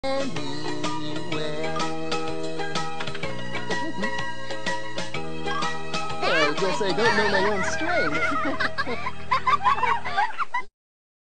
anywhere. I guess I don't know my own strength.